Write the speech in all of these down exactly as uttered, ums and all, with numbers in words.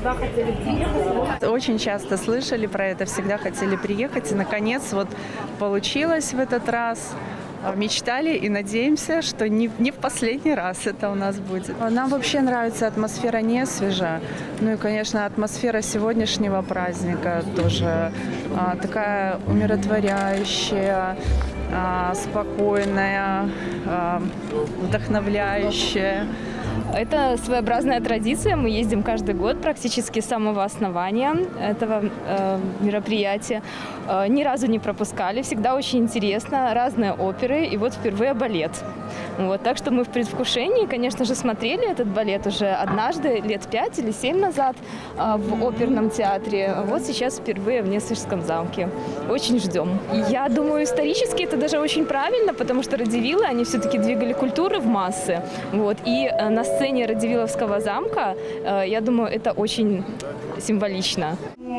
всегда хотели приехать? Очень часто слышали про это, всегда хотели приехать. И, наконец, вот получилось в этот раз. Мечтали и надеемся, что не, не в последний раз это у нас будет. Нам вообще нравится атмосфера Несвежа. Ну и, конечно, атмосфера сегодняшнего праздника тоже а, такая умиротворяющая, а, спокойная, а, вдохновляющая. Это своеобразная традиция. Мы ездим каждый год практически с самого основания этого э, мероприятия. Э, ни разу не пропускали. Всегда очень интересно. Разные оперы. И вот впервые балет. Вот, так что мы в предвкушении, конечно же, смотрели этот балет уже однажды, лет пять или семь назад э, в оперном театре. Вот сейчас впервые в Несвежском замке. Очень ждем. Я думаю, исторически это даже очень правильно, потому что радивилы, они все-таки двигали культуру в массы. Вот, и э, на сцене Радивиловского замка, я думаю, это очень символично.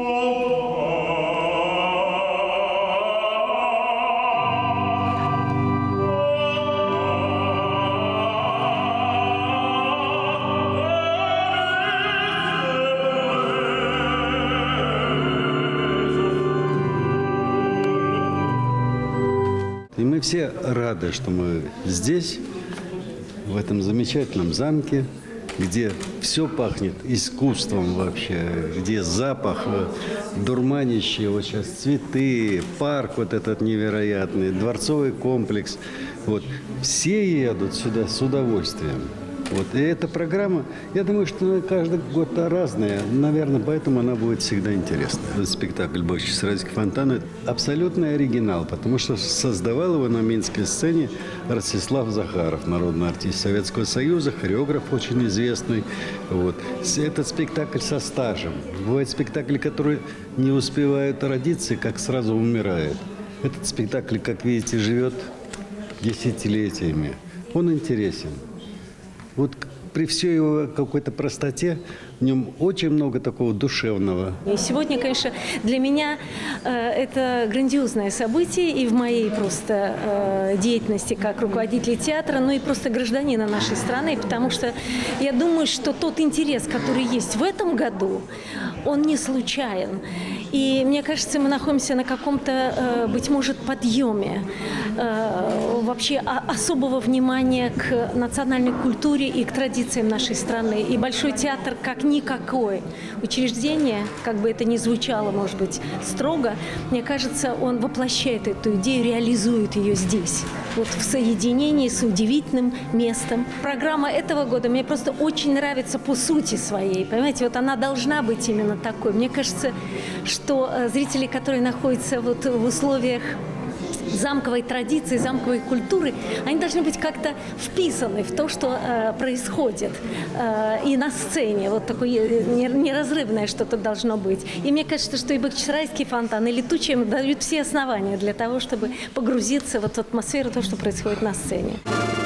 И мы все рады, что мы здесь, в этом замечательном замке, где все пахнет искусством вообще, где запах дурманящий, вот сейчас цветы, парк вот этот невероятный, дворцовый комплекс. Вот. Все едут сюда с удовольствием. Вот. И эта программа, я думаю, что каждый год разная. Наверное, поэтому она будет всегда интересна. Этот спектакль «Бочки с райских фонтанов» абсолютный оригинал, потому что создавал его на Минской сцене Ростислав Захаров, народный артист Советского Союза, хореограф очень известный. Вот. Этот спектакль со стажем. Бывают спектакли, которые не успевают родиться, как сразу умирают. Этот спектакль, как видите, живет десятилетиями. Он интересен. Вот при всей его какой-то простоте в нем очень много такого душевного. И сегодня, конечно, для меня э, это грандиозное событие и в моей просто э, деятельности как руководителя театра, но и просто гражданина нашей страны, потому что я думаю, что тот интерес, который есть в этом году, он не случайен. И мне кажется, мы находимся на каком-то, э, быть может, подъеме э, вообще особого внимания к национальной культуре и к традициям нашей страны. И Большой театр как никакое учреждение, как бы это ни звучало, может быть, строго, мне кажется, он воплощает эту идею, реализует ее здесь, вот в соединении с удивительным местом. Программа этого года мне просто очень нравится по сути своей, понимаете, вот она должна быть именно такой. Мне кажется, что зрители, которые находятся вот в условиях замковой традиции, замковой культуры, они должны быть как-то вписаны в то, что э, происходит э, и на сцене. Вот такое неразрывное что-то должно быть. И мне кажется, что и Бахчисарайский фонтан, и Летучие дают все основания для того, чтобы погрузиться в эту атмосферу, то, что происходит на сцене.